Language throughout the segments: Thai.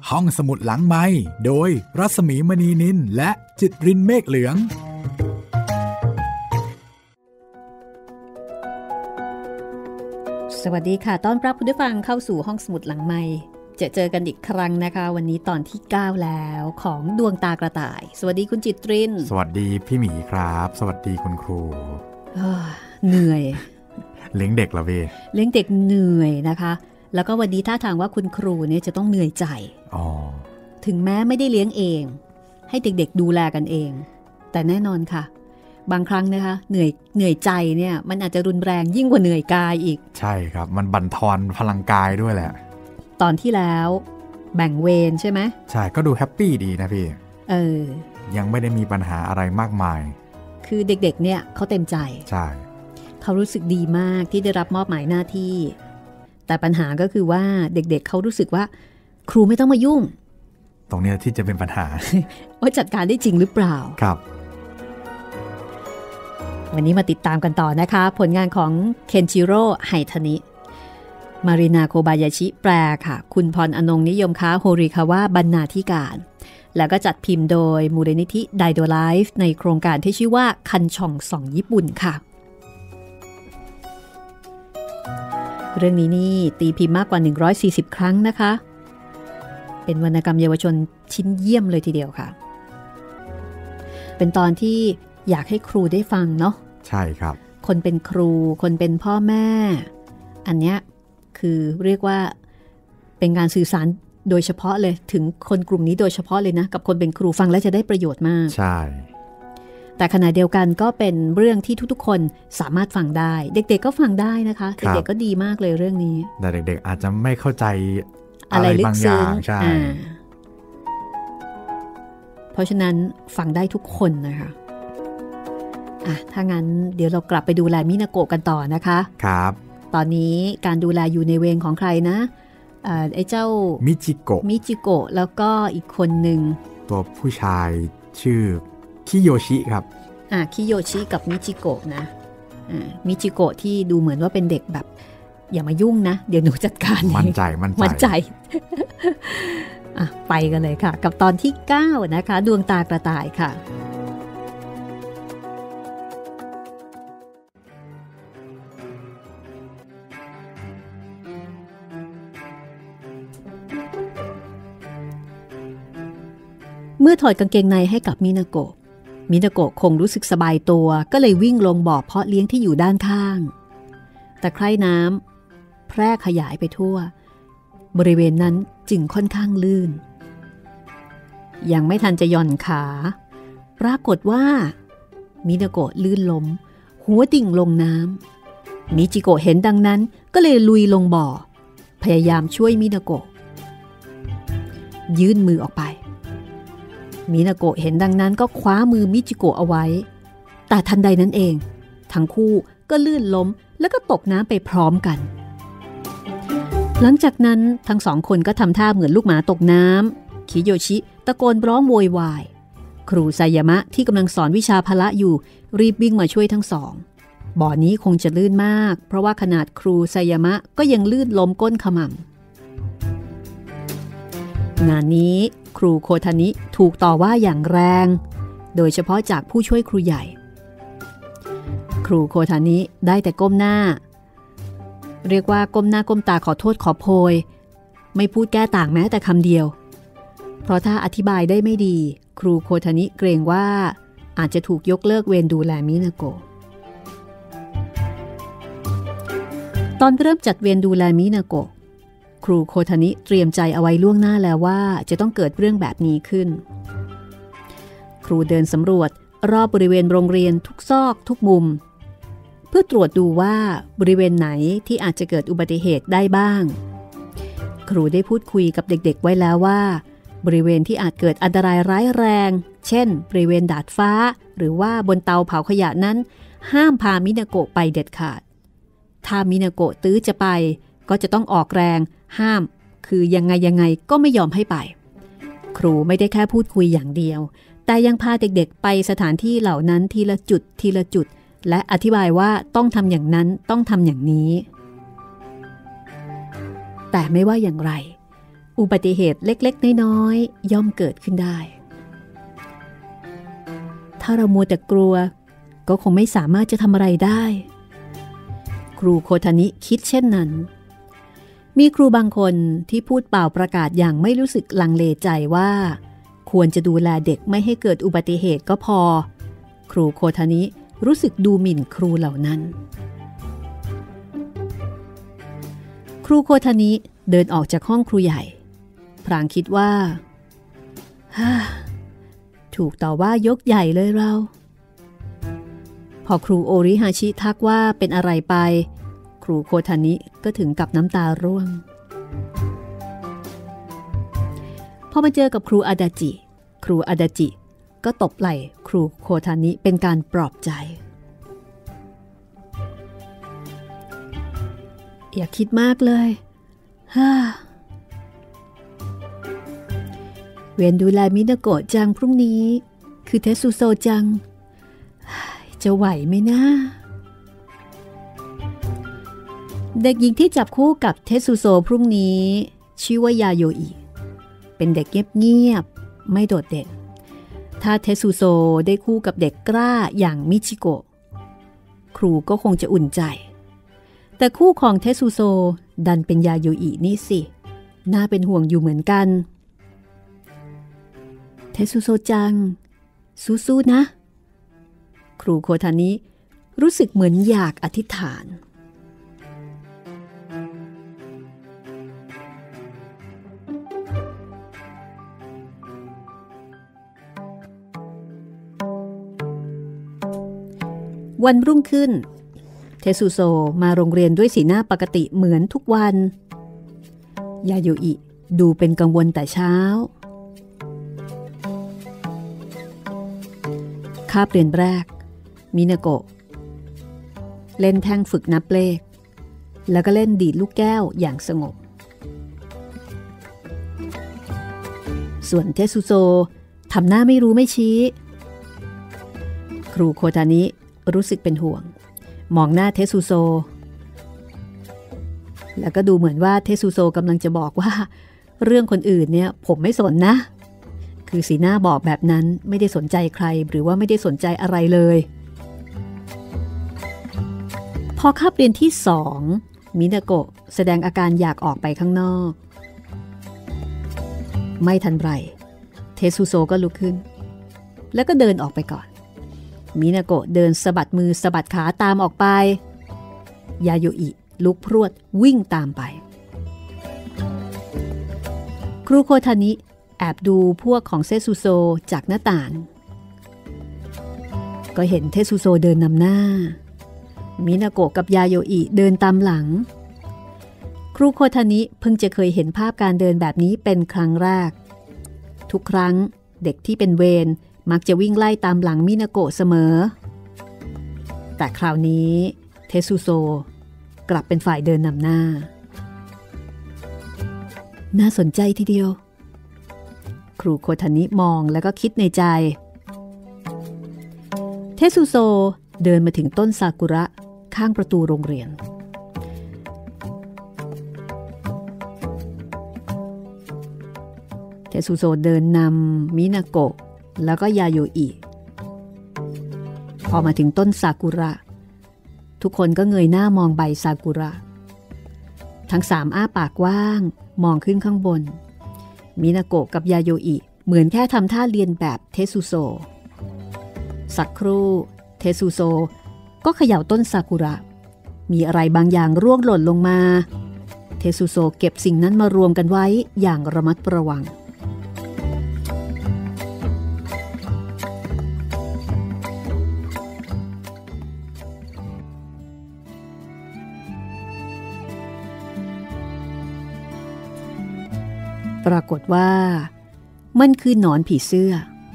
ห้องสมุดหลังไมค์โดยรัศมีมณีนินและจิตรินเมฆเหลืองสวัสดีค่ะต้อนรับคุณผู้ฟังเข้าสู่ห้องสมุดหลังไมค์เจอกันอีกครั้งนะคะวันนี้ตอนที่9แล้วของดวงตากระต่ายสวัสดีคุณจิตรินสวัสดีพี่หมีครับสวัสดีคุณครูเหนื่อยเลี้ยงเด็กเหรอเว้ยเลี้ยงเด็กเหนื่อยนะคะแล้วก็วันนี้ท่าทางว่าคุณครูเนี่ยจะต้องเหนื่อยใจถึงแม้ไม่ได้เลี้ยงเองให้เด็กๆดูแลกันเองแต่แน่นอนค่ะบางครั้งนะคะเหนื่อยใจเนี่ยมันอาจจะรุนแรงยิ่งกว่าเหนื่อยกายอีกใช่ครับมันบั่นทอนพลังกายด้วยแหละตอนที่แล้วแบ่งเวรใช่ไหมใช่ก็ดูแฮปปี้ดีนะพี่ยังไม่ได้มีปัญหาอะไรมากมายคือเด็กๆเนี่ยเขาเต็มใจใช่เขารู้สึกดีมากที่ได้รับมอบหมายหน้าที่แต่ปัญหาก็คือว่าเด็กๆเขารู้สึกว่าครูไม่ต้องมายุ่งตรงนี้ที่จะเป็นปัญหาว่าจัดการได้จริงหรือเปล่าครับวันนี้มาติดตามกันต่อนะคะผลงานของเคนจิโร่ไฮทานิมารินาโคบายาชิแปลค่ะคุณพรอนงนิยมค้าโฮริคาวะบรรณาธิการแล้วก็จัดพิมพ์โดยมูลนิธิไดโดไลฟ์ในโครงการที่ชื่อว่าคันช่องส่องญี่ปุ่นค่ะเรื่องนี้นี่ตีพิมพ์มากกว่า140ครั้งนะคะเป็นวรรณกรรมเยาวชนชิ้นเยี่ยมเลยทีเดียวค่ะเป็นตอนที่อยากให้ครูได้ฟังเนาะใช่ครับคนเป็นครูคนเป็นพ่อแม่อันเนี้ยคือเรียกว่าเป็นการสื่อสารโดยเฉพาะเลยถึงคนกลุ่มนี้โดยเฉพาะเลยนะกับคนเป็นครูฟังแล้วจะได้ประโยชน์มากใช่แต่ขณะเดียวกันก็เป็นเรื่องที่ทุกๆคนสามารถฟังได้เด็กๆ ก็ฟังได้นะคะเด็กๆก็ดีมากเลยเรื่องนี้แต่เด็กๆอาจจะไม่เข้าใจอะไรบางอย่างใช่เพราะฉะนั้นฟังได้ทุกคนนะคะถ้างั้นเดี๋ยวเรากลับไปดูแลมินาโกะกันต่อนะคะครับตอนนี้การดูแลอยู่ในเวรของใครนะไอ้เจ้ามิจิโกะแล้วก็อีกคนหนึ่งตัวผู้ชายชื่อคิโยชิครับคิโยชิกับมิจิโกะนะมิจิโกะที่ดูเหมือนว่าเป็นเด็กแบบอย่ามายุ่งนะเดี๋ยวหนูจัดการมั่นใจไปกันเลยค่ะกับตอนที่9นะคะดวงตากระต่ายค่ะเมื่อถอดกางเกงในให้กับมินาโกะคงรู้สึกสบายตัวก็เลยวิ่งลงบ่อเพาะเลี้ยงที่อยู่ด้านข้างแต่ไคร่น้ำแพร่ขยายไปทั่วบริเวณนั้นจึงค่อนข้างลื่นยังไม่ทันจะหย่อนขาปรากฏว่ามินาโกะลื่นล้มหัวดิ่งลงน้ำมิจิโกะเห็นดังนั้นก็เลยลุยลงบ่อพยายามช่วยมินาโกะยื่นมือออกไปมินาโกะเห็นดังนั้นก็คว้ามือมิจิโกะเอาไว้แต่ทันใดนั้นเองทั้งคู่ก็ลื่นล้มแล้วก็ตกน้ำไปพร้อมกันหลังจากนั้นทั้งสองคนก็ทำท่าเหมือนลูกหมาตกน้ำคิโยชิตะโกนร้องโวยวายครูไซยามะที่กำลังสอนวิชาพละอยู่รีบวิ่งมาช่วยทั้งสองบ่อนี้คงจะลื่นมากเพราะว่าขนาดครูไซยามะก็ยังลื่นล้มก้นขมำงานนี้ครูโคทานิถูกต่อว่าอย่างแรงโดยเฉพาะจากผู้ช่วยครูใหญ่ครูโคทานิได้แต่ก้มหน้าเรียกว่าก้มหน้าก้มตาขอโทษขอโพยไม่พูดแก้ต่างแม้แต่คำเดียวเพราะถ้าอธิบายได้ไม่ดีครูโคทานิเกรงว่าอาจจะถูกยกเลิกเวรดูแลมินาโกะตอนเริ่มจัดเวรดูแลมินาโกะครูโคทานิเตรียมใจเอาไว้ล่วงหน้าแล้วว่าจะต้องเกิดเรื่องแบบนี้ขึ้นครูเดินสำรวจรอบบริเวณโรงเรียนทุกซอกทุกมุมเพื่อตรวจดูว่าบริเวณไหนที่อาจจะเกิดอุบัติเหตุได้บ้างครูได้พูดคุยกับเด็กๆไว้แล้วว่าบริเวณที่อาจเกิดอันตรายร้ายแรงเช่นบริเวณดาดฟ้าหรือว่าบนเตาเผาขยะนั้นห้ามพามินาโกะไปเด็ดขาดถ้ามินาโกะตื้อจะไปก็จะต้องออกแรงห้ามคือยังไงก็ไม่ยอมให้ไปครูไม่ได้แค่พูดคุยอย่างเดียวแต่ยังพาเด็กๆไปสถานที่เหล่านั้นทีละจุดและอธิบายว่าต้องทำอย่างนั้นต้องทำอย่างนี้แต่ไม่ว่าอย่างไรอุบัติเหตุเล็กๆน้อยๆย่อมเกิดขึ้นได้ถ้าเรามัวแต่กลัวก็คงไม่สามารถจะทำอะไรได้ครูโคทานิคิดเช่นนั้นมีครูบางคนที่พูดเปล่าประกาศอย่างไม่รู้สึกลังเลใจว่าควรจะดูแลเด็กไม่ให้เกิดอุบัติเหตุก็พอครูโคทานิรู้สึกดูหมิ่นครูเหล่านั้นครูโคทานิเดินออกจากห้องครูใหญ่พลางคิดว่าถูกต่อว่ายกใหญ่เลยเราพอครูโอริฮาชิทักว่าเป็นอะไรไปครูโคทานิก็ถึงกับน้ำตาร่วงพอมาเจอกับครูอาดาจิครูอาดาจิก็ตบไหล่ครูโคทานิเป็นการปลอบใจอย่าคิดมากเลยเวียนดูแลมินาโกะจังพรุ่งนี้คือเทสุโซจังจะไหวไหมนะเด็กหญิงที่จับคู่กับเทสุโซพรุ่งนี้ชื่อว่ายาโยอิเป็นเด็กเงียบๆไม่โดดเด่นถ้าเทสุโซได้คู่กับเด็กกล้าอย่างมิชิโกะครูก็คงจะอุ่นใจแต่คู่ของเทสุโซดันเป็นยาโยอินี่สิน่าเป็นห่วงอยู่เหมือนกันเทสุโซจังสู้ๆนะครูโคทานิรู้สึกเหมือนอยากอธิษฐานวันรุ่งขึ้นเทสุโซมาโรงเรียนด้วยสีหน้าปกติเหมือนทุกวันยาโยอิดูเป็นกังวลแต่เช้าคาบเรียนแรกมินาโกะเล่นแท่งฝึกนับเลขแล้วก็เล่นดีดลูกแก้วอย่างสงบส่วนเทสุโซทำหน้าไม่รู้ไม่ชี้ครูโคทานิรู้สึกเป็นห่วงมองหน้าเทสุโซแล้วก็ดูเหมือนว่าเทสุโซกำลังจะบอกว่าเรื่องคนอื่นเนี่ยผมไม่สนนะคือสีหน้าบอกแบบนั้นไม่ได้สนใจใครหรือว่าไม่ได้สนใจอะไรเลยพอคาบเรียนที่2มินาโกะแสดงอาการอยากออกไปข้างนอกไม่ทันไรเทสุโซก็ลุกขึ้นแล้วก็เดินออกไปก่อนมินาโกะเดินสะบัดมือสะบัดขาตามออกไปยาโยอิลุกพรวดวิ่งตามไปครูโคทานิแอบดูพวกของเทสุโซจากหน้าต่างก็เห็นเทสุโซเดินนำหน้ามินาโกะกับยาโยอิเดินตามหลังครูโคทานิเพิ่งจะเคยเห็นภาพการเดินแบบนี้เป็นครั้งแรกทุกครั้งเด็กที่เป็นเวรมักจะวิ่งไล่ตามหลังมินาโกะเสมอแต่คราวนี้เทสุโซกลับเป็นฝ่ายเดินนำหน้าน่าสนใจทีเดียวครูโคทานิมองแล้วก็คิดในใจเทสุโซเดินมาถึงต้นซากุระข้างประตูโรงเรียนเทสุโซเดินนำมินาโกะแล้วก็ยาโยอิพอมาถึงต้นซากุระทุกคนก็เงยหน้ามองใบซากุระทั้ง3อ้าปากกว้างมองขึ้นข้างบนมินาโกะกับยาโยอิเหมือนแค่ทำท่าเรียนแบบเทสุโซสักครู่เทสุโซก็เขย่าต้นซากุระมีอะไรบางอย่างร่วงหล่นลงมาเทสุโซเก็บสิ่งนั้นมารวมกันไว้อย่างระมัดระวังปรากฏว่ามันคือหนอนผีเสื้อ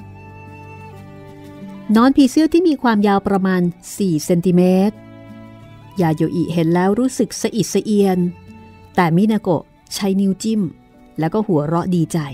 หนอนผีเสื้อที่มีความยาวประมาณ4 เซนติเมตรยาโยอิเห็นแล้วรู้สึกสะอิดสะเอียนแต่มินาโกะใช้นิ้วจิ้มแล้วก็หัวเราะดีใจ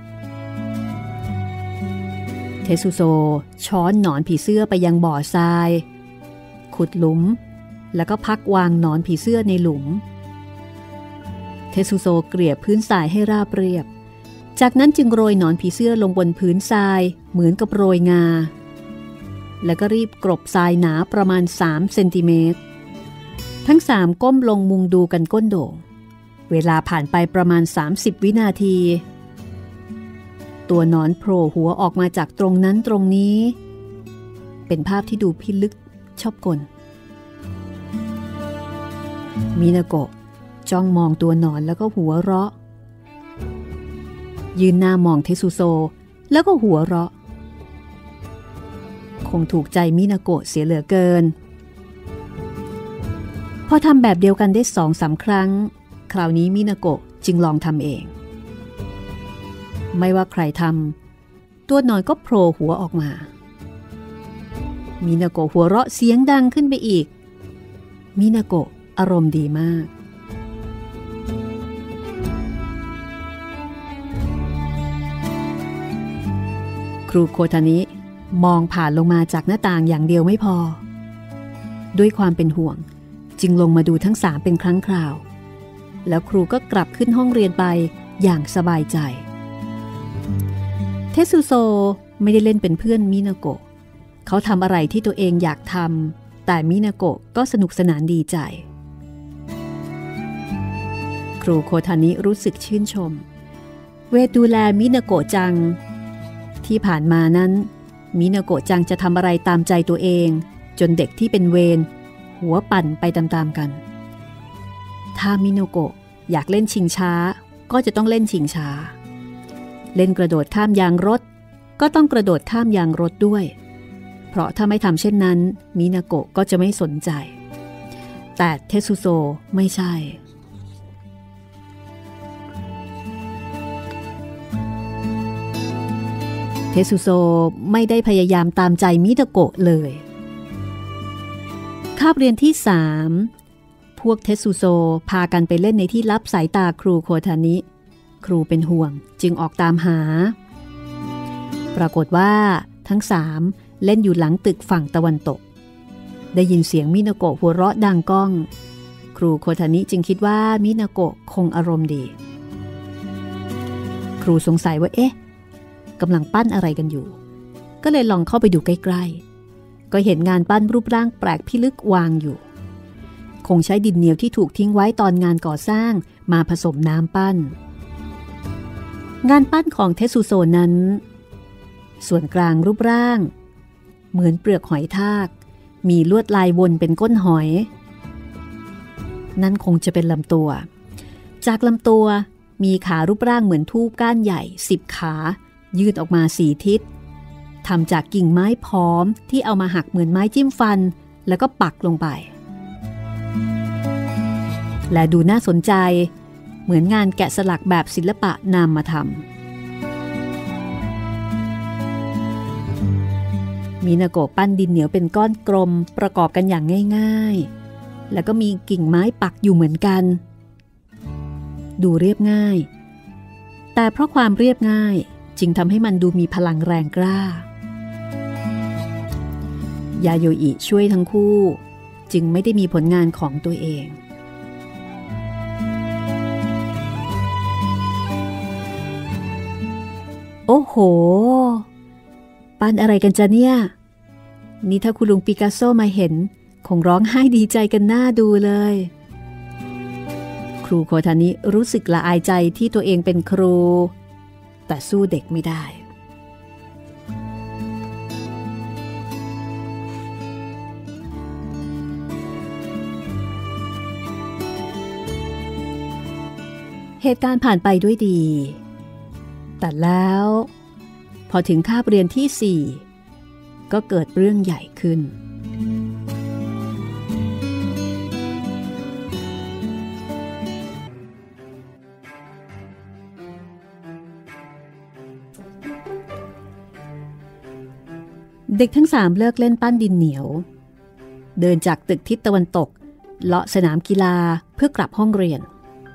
เทสุโซช้อนหนอนผีเสื้อไปยังบ่อทรายขุดหลุมแล้วก็พักวางหนอนผีเสื้อในหลุมเทสุโซเกลี่ยพื้นทรายให้ราบเรียบจากนั้นจึงโรยหนอนผีเสื้อลงบนพื้นทรายเหมือนกับโรยงาแล้วก็รีบกรบทรายหนาประมาณ3 เซนติเมตรทั้ง3ก้มลงมุงดูกันก้นโด่งเวลาผ่านไปประมาณ30 วินาทีตัวหนอนโผล่หัวออกมาจากตรงนั้นตรงนี้เป็นภาพที่ดูพิลึกชอบกลมินาโกะจ้องมองตัวหนอนแล้วก็หัวเราะยืนหน้ามองเทสุโซแล้วก็หัวเราะคงถูกใจมินาโกะเสียเหลือเกินพอทำแบบเดียวกันได้ 2-3 ครั้งคราวนี้มินาโกะจึงลองทำเองไม่ว่าใครทำตัวหนอนก็โผล่หัวออกมามินาโกะหัวเราะเสียงดังขึ้นไปอีกมินาโกะอารมณ์ดีมากครูโคทานิมองผ่านลงมาจากหน้าต่างอย่างเดียวไม่พอด้วยความเป็นห่วงจึงลงมาดูทั้ง3เป็นครั้งคราวแล้วครูก็กลับขึ้นห้องเรียนไปอย่างสบายใจเทสุโซไม่ได้เล่นเป็นเพื่อนมินาโกะเขาทำอะไรที่ตัวเองอยากทำแต่มินาโกะก็สนุกสนานดีใจครูโคทานิรู้สึกชื่นชมเวทดูแลมินาโกะจังที่ผ่านมานั้นมินาโกะจังจะทำอะไรตามใจตัวเองจนเด็กที่เป็นเวรหัวปั่นไปตามๆกันถ้ามินาโกะอยากเล่นชิงช้าก็จะต้องเล่นชิงช้าเล่นกระโดดข้ามยางรถก็ต้องกระโดดข้ามยางรถด้วยเพราะถ้าไม่ทำเช่นนั้นมินาโกะก็จะไม่สนใจแต่เทสุโซไม่ใช่เทสุโซไม่ได้พยายามตามใจมินาโกะเลยคาบเรียนที่3พวกเทสุโซพากันไปเล่นในที่ลับสายตาครูโคทานิครูเป็นห่วงจึงออกตามหาปรากฏว่าทั้ง3เล่นอยู่หลังตึกฝั่งตะวันตกได้ยินเสียงมินาโกะหัวเราะดังก้องครูโคทานิจึงคิดว่ามินาโกะคงอารมณ์ดีครูสงสัยว่าเอ๊ะกำลังปั้นอะไรกันอยู่ก็เลยลองเข้าไปดูใกล้ๆก็เห็นงานปั้นรูปร่างแปลกพิลึกวางอยู่คงใช้ดินเหนียวที่ถูกทิ้งไว้ตอนงานก่อสร้างมาผสมน้ำปั้นงานปั้นของเทสุโซนั้นส่วนกลางรูปร่างเหมือนเปลือกหอยทากมีลวดลายวนเป็นก้นหอยนั่นคงจะเป็นลำตัวจากลำตัวมีขารูปร่างเหมือนทูบก้านใหญ่10 ขายืดออกมา4 ทิศทำจากกิ่งไม้พร้อมที่เอามาหักเหมือนไม้จิ้มฟันแล้วก็ปักลงไปและดูน่าสนใจเหมือนงานแกะสลักแบบศิลปะนามธรรมมินาโกะปั้นดินเหนียวเป็นก้อนกลมประกอบกันอย่างง่ายๆแล้วก็มีกิ่งไม้ปักอยู่เหมือนกันดูเรียบง่ายแต่เพราะความเรียบง่ายจึงทำให้มันดูมีพลังแรงกล้ายาโยอิช่วยทั้งคู่จึงไม่ได้มีผลงานของตัวเองโอ้โหปั้นอะไรกันจ๊ะเนี่ยนี่ถ้าคุณลุงปิกัสโซมาเห็นคงร้องไห้ดีใจกันหน้าดูเลยครูโคทานิรู้สึกละอายใจที่ตัวเองเป็นครูแต่สู้เด็กไม่ได้เหตุการณ์ผ่านไปด้วยดีแต่แล้วพอถึงคาบเรียนที่4ก็เกิดเรื่องใหญ่ขึ้นเด็กทั้ง3เลิกเล่นปั้นดินเหนียวเดินจากตึกทิศตะวันตกเลาะสนามกีฬาเพื่อกลับห้องเรียน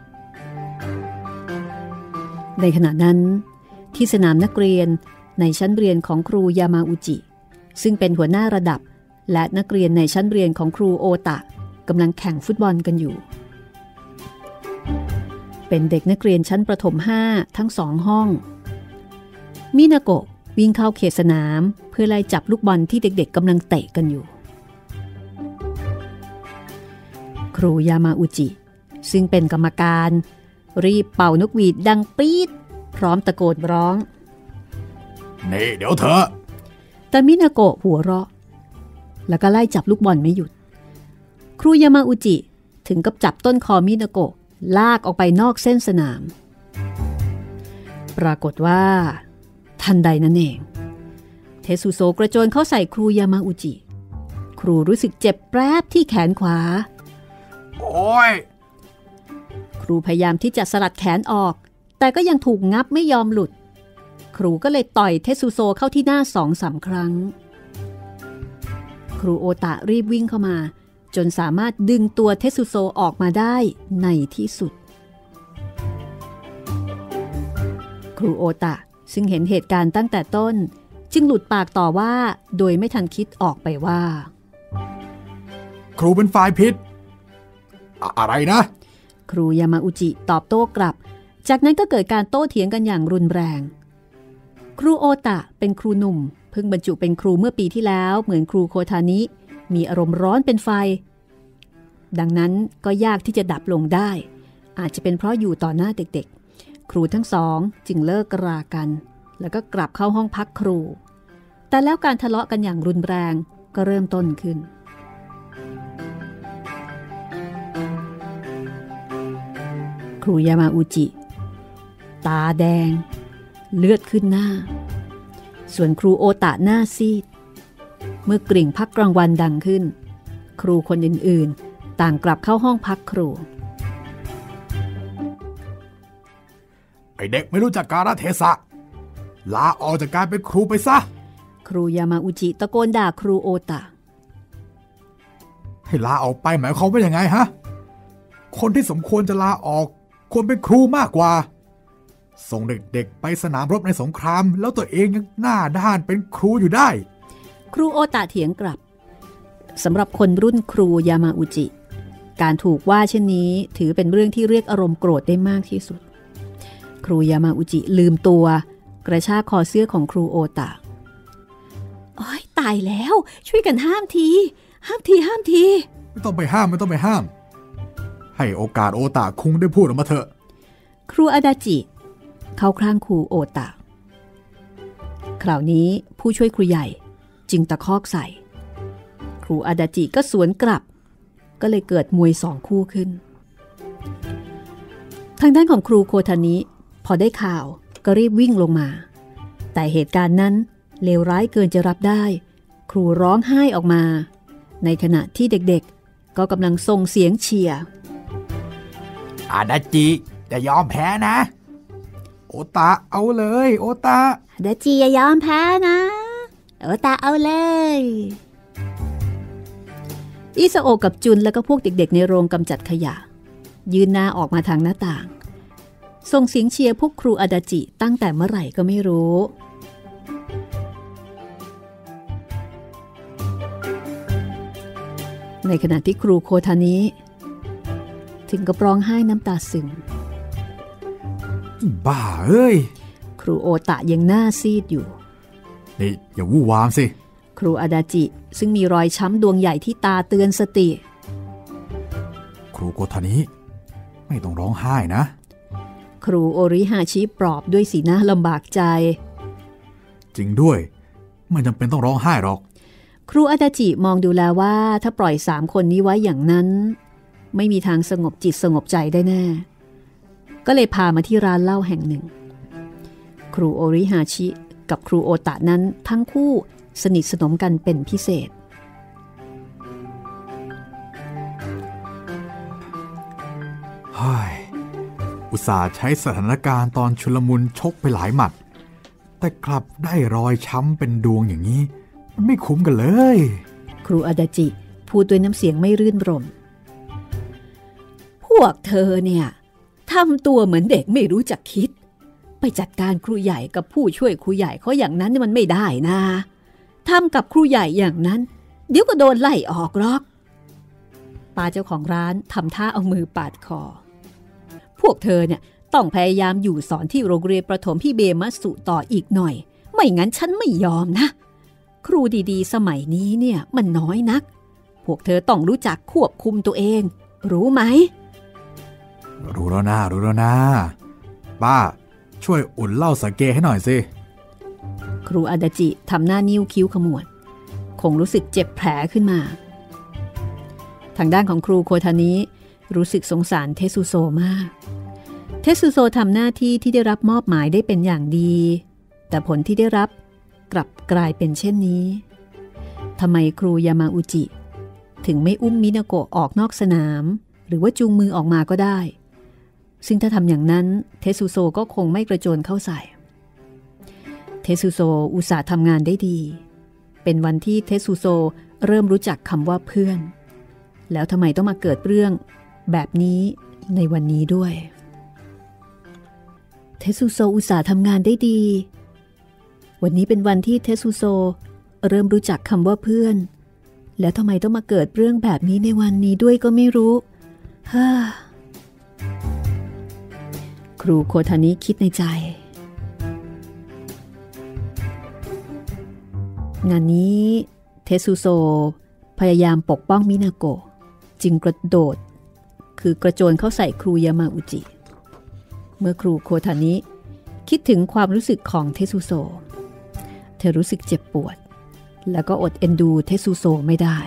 ในขณะนั้นที่สนามนักเรียนในชั้นเรียนของครูยามาอุจิซึ่งเป็นหัวหน้าระดับและนักเรียนในชั้นเรียนของครูโอตะกำลังแข่งฟุตบอลกันอยู่เป็นเด็กนักเรียนชั้นประถม5ทั้ง2ห้องมินาโกะวิ่งเข้าเขตสนามเพื่อไล่จับลูกบอลที่เด็กๆกำลังเตะกันอยู่ครูยามาอุจิซึ่งเป็นกรรมการรีบเป่านกหวีดดังปี๊ดพร้อมตะโกนร้องนี่เดี๋ยวเถอะแต่มินาโกะหัวเราะแล้วก็ไล่จับลูกบอลไม่หยุดครูยามาอุจิถึงกับจับต้นคอมินาโกะลากออกไปนอกเส้นสนามปรากฏว่าทันใดนั้นเองเทสุโซกระโจนเข้าใส่ครูยามาอุจิครูรู้สึกเจ็บแปรบที่แขนขวาโอ้ยครูพยายามที่จะสลัดแขนออกแต่ก็ยังถูกงับไม่ยอมหลุดครูก็เลยต่อยเทสุโซเข้าที่หน้า 2-3 ครั้งครูโอตะรีบวิ่งเข้ามาจนสามารถดึงตัวเทสุโซออกมาได้ในที่สุดครูโอตะซึ่งเห็นเหตุการณ์ตั้งแต่ต้นจึงหลุดปากต่อว่าโดยไม่ทันคิดออกไปว่าครูเป็นฝ่ายผิดอะไรนะครูยามาอุจิตอบโต้กลับจากนั้นก็เกิดการโต้เถียงกันอย่างรุนแรงครูโอตะเป็นครูหนุ่มเพิ่งบรรจุเป็นครูเมื่อปีที่แล้วเหมือนครูโคทานิมีอารมณ์ร้อนเป็นไฟดังนั้นก็ยากที่จะดับลงได้อาจจะเป็นเพราะอยู่ต่อหน้าเด็กๆครูทั้งสองจึงเลิกรากันแล้วก็กลับเข้าห้องพักครูแต่แล้วการทะเลาะกันอย่างรุนแรงก็เริ่มต้นขึ้นครูยามาอุจิตาแดงเลือดขึ้นหน้าส่วนครูโอตะหน้าซีดเมื่อกริ่งพักกลางวันดังขึ้นครูคนอื่นๆต่างกลับเข้าห้องพักครูไอเด็กไม่รู้จักกาลเทศะลาออกจากการเป็นครูไปซะครูยามาอุจิตะโกนด่าครูโอตะให้ลาออกไปหมายความว่ายังไงฮะคนที่สมควรจะลาออกควรเป็นครูมากกว่าส่งเด็กๆไปสนามรบในสงครามแล้วตัวเองยังหน้าด้านเป็นครูอยู่ได้ครูโอตะเถียงกลับสำหรับคนรุ่นครูยามาอุจิการถูกว่าเช่นนี้ถือเป็นเรื่องที่เรียกอารมณ์โกรธได้มากที่สุดครูยามาอุจิลืมตัวกระชากคอเสื้อของครูโอตะโอ๊ยตายแล้วช่วยกันห้ามทีไม่ต้องไปห้ามให้โอกาสโอตะคุงได้พูดออกมาเถอะครูอาดาจิเข้าข้างครูโอตะคราวนี้ผู้ช่วยครูใหญ่จึงตะคอกใส่ครูอาดาจิก็สวนกลับก็เลยเกิดมวย2คู่ขึ้นทางด้านของครูโคทานิพอได้ข่าวก็รีบวิ่งลงมาแต่เหตุการณ์นั้นเลวร้ายเกินจะรับได้ครูร้องไห้ออกมาในขณะที่เด็กๆก็กำลังส่งเสียงเชียร์อาดาจิจะยอมแพ้นะโอตะเอาเลยโอตะอาดาจิอย่ายอมแพ้นะโอตะเอาเลยอิซาโอะกับจุนแล้วก็พวกเด็กๆในโรงกำจัดขยะยืนหน้าออกมาทางหน้าต่างส่งเสียงเชียร์พวกครูอาดาจิตั้งแต่เมื่อไหร่ก็ไม่รู้ในขณะที่ครูโคทานิถึงกับร้องไห้น้ำตาซึมบ้าเอ้ยครูโอตะยังหน้าซีดอยู่นี่อย่าวู่วามสิครูอาดาจิซึ่งมีรอยช้ำดวงใหญ่ที่ตาเตือนสติครูโคทานิไม่ต้องร้องไห้นะครูโอริฮาชิปลอบด้วยสีหน้าลำบากใจจริงด้วยไม่จำเป็นต้องร้องไห้หรอกครูอาดาจิมองดูแล้วว่าถ้าปล่อย3คนนี้ไว้อย่างนั้นไม่มีทางสงบจิตสงบใจได้แน่ก็เลยพามาที่ร้านเหล้าแห่งหนึ่งครูโอริฮาชิกับครูโอตะนั้นทั้งคู่สนิทสนมกันเป็นพิเศษอุตส่าห์ใช้สถานการณ์ตอนชุลมุนชกไปหลายหมัดแต่กลับได้รอยช้ำเป็นดวงอย่างนี้มันไม่คุ้มกันเลยครูอาดาจิพูดด้วยน้ำเสียงไม่รื่นรมพวกเธอเนี่ยทำตัวเหมือนเด็กไม่รู้จักคิดไปจัดการครูใหญ่กับผู้ช่วยครูใหญ่เขาอย่างนั้นมันไม่ได้นะทำกับครูใหญ่อย่างนั้นเดี๋ยวก็โดนไล่ออกหรอกป้าเจ้าของร้านทำท่าเอามือปาดคอพวกเธอเนี่ยต้องพยายามอยู่สอนที่โรงเรียนประถมพี่เบมัสุต่ออีกหน่อยไม่งั้นฉันไม่ยอมนะครูดีๆสมัยนี้เนี่ยมันน้อยนักพวกเธอต้องรู้จักควบคุมตัวเองรู้ไหมรู้แล้วนะป้าช่วยอุ่นเหล้าสาเกให้หน่อยสิครูอาดาจิทำหน้านิ้วคิ้วขมวดคงรู้สึกเจ็บแผลขึ้นมาทางด้านของครูโคทานิรู้สึกสงสารเทสุโซมากเทสุโซทำหน้าที่ที่ได้รับมอบหมายได้เป็นอย่างดีแต่ผลที่ได้รับกลับกลายเป็นเช่นนี้ทำไมครูยามาอุจิถึงไม่อุ้มมินาโกะออกนอกสนามหรือว่าจูงมือออกมาก็ได้ซึ่งถ้าทำอย่างนั้นเทสุโซก็คงไม่กระโจนเข้าใส่เทสุโซอุตส่าห์ทำงานได้ดีเป็นวันที่เทสุโซเริ่มรู้จักคำว่าเพื่อนแล้วทำไมต้องมาเกิดเรื่องแบบนี้ในวันนี้ด้วยเทสุโซอุตส่าห์ทำงานได้ดีวันนี้เป็นวันที่เทสุโซเริ่มรู้จักคำว่าเพื่อนแล้วทำไมต้องมาเกิดเรื่องแบบนี้ในวันนี้ด้วยก็ไม่รู้ฮ่าครูโคทานิคิดในใจงานนี้เทสุโซพยายามปกป้องมินาโกะจึงกระโดดคือกระโจนเข้าใส่ครูยามาอุจิเมื่อครูโคทานิคิดถึงความรู้สึกของเทสุโซเธอรู้สึกเจ็บปวดแล้วก็อดเอ็นดูเทสุโซไม่ได้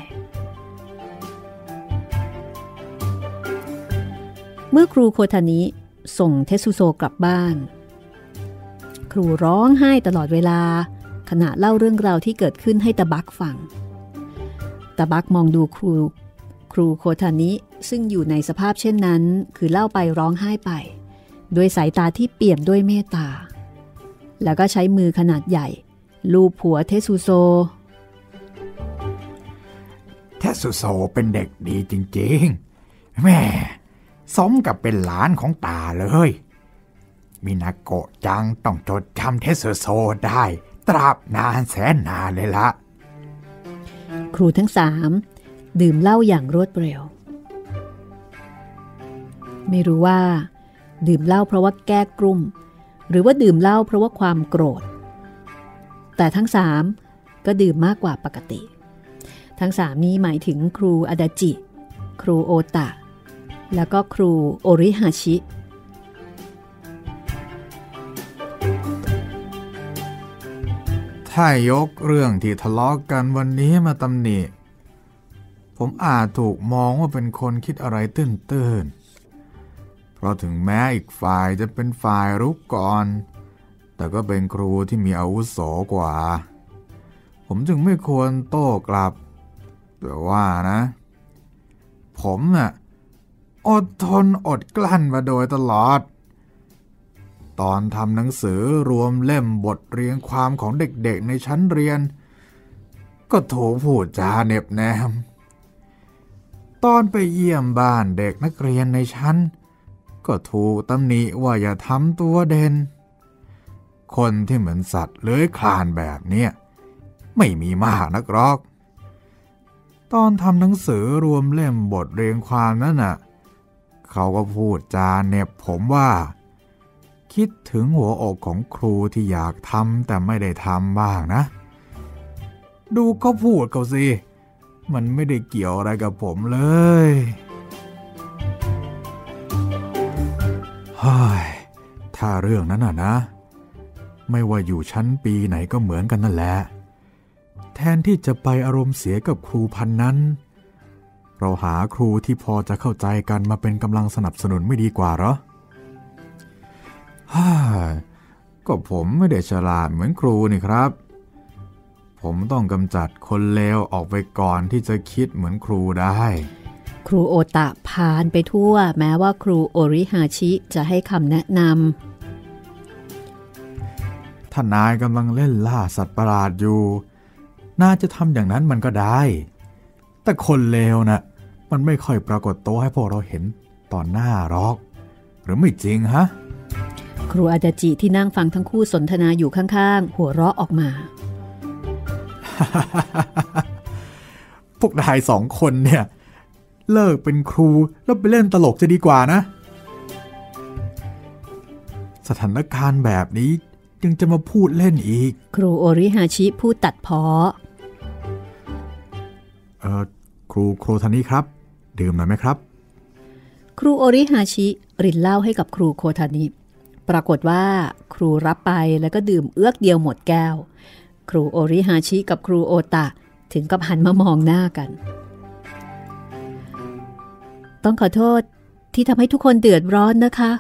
เมื่อครูโคทานิส่งเทสุโซกลับบ้านครูร้องไห้ตลอดเวลาขณะเล่าเรื่องราวที่เกิดขึ้นให้ตาบักฟังตาบักมองดูครูโคทานิซึ่งอยู่ในสภาพเช่นนั้นคือเล่าไปร้องไห้ไปด้วยสายตาที่เปี่ยมด้วยเมตตาแล้วก็ใช้มือขนาดใหญ่ลูบหัวเทสุโซเทสุโซเป็นเด็กดีจริงๆแม่สมกับเป็นหลานของตาเลยมินาโกะจังต้องจดจำเทสุโซได้ตราบนานแสนนานเลยละครูทั้งสามดื่มเหล้าอย่างรวดเร็วไม่รู้ว่าดื่มเหล้าเพราะว่าแก้กลุ้มหรือว่าดื่มเหล้าเพราะว่าความโกรธแต่ทั้งสามก็ดื่มมากกว่าปกติทั้งสามนี้หมายถึงครูอาดาจิครูโอตะแล้วก็ครูโอริฮาชิถ้ายกเรื่องที่ทะเลาะกันวันนี้มาตำหนิผมอาจถูกมองว่าเป็นคนคิดอะไรตื้นๆเพราะถึงแม้อีกฝ่ายจะเป็นฝ่ายรุกก่อนแต่ก็เป็นครูที่มีอาวุโสกว่าผมจึงไม่ควรโต้กลับแต่ว่านะผมน่ะอดทนอดกลั้นมาโดยตลอดตอนทำหนังสือรวมเล่มบทเรียงความของเด็กๆในชั้นเรียนก็ถูกพูดจาเหน็บแนมตอนไปเยี่ยมบ้านเด็กนักเรียนในชั้นก็ถูกตำหนิว่าอย่าทำตัวเด่นคนที่เหมือนสัตว์เลื้อยคลานแบบเนี้ยไม่มีมากนักหรอกตอนทำหนังสือรวมเล่มบทเรียงความนั่นน่ะเขาก็พูดจาเหน็บผมว่าคิดถึงหัวอกของครูที่อยากทำแต่ไม่ได้ทำบ้างนะดูเขาพูดเขาสิมันไม่ได้เกี่ยวอะไรกับผมเลยเฮ้ยถ้าเรื่องนั้นน่ะนะไม่ว่าอยู่ชั้นปีไหนก็เหมือนกันนั่นแหละแทนที่จะไปอารมณ์เสียกับครูพันนั้นเราหาครูที่พอจะเข้าใจกันมาเป็นกำลังสนับสนุนไม่ดีกว่าเหรอก็ผมไม่ได้ฉลาดเหมือนครูนี่ครับผมต้องกำจัดคนเลวออกไปก่อนที่จะคิดเหมือนครูได้ครูโอตะพานไปทั่วแม้ว่าครูโอริฮาชิจะให้คำแนะนำถ้านายกำลังเล่นล่าสัตว์ประหลาดอยู่น่าจะทำอย่างนั้นมันก็ได้แต่คนเลวน่ะมันไม่ค่อยปรากฏตัวให้พวกเราเห็นตอนหน้าหรอกหรือไม่จริงฮะครูอาดาจิที่นั่งฟังทั้งคู่สนทนาอยู่ข้างๆหัวเราะออกมาพวกนายสองคนเนี่ยเลิกเป็นครูแล้วไปเล่นตลกจะดีกว่านะสถานการณ์แบบนี้ยังจะมาพูดเล่นอีกครูโอริฮาชิพูดตัดพ้อครูโคทานิครับดื่มหน่อยไหมครับครูโอริฮาชิรินเหล้าให้กับครูโคทานิปรากฏว่าครูรับไปแล้วก็ดื่มเอื้อกเดียวหมดแก้วครูโอริฮาชิกับครูโอตะถึงกับหันมามองหน้ากันต้องขอโทษที่ทำให้ทุกคนเดือดร้อนนะคะ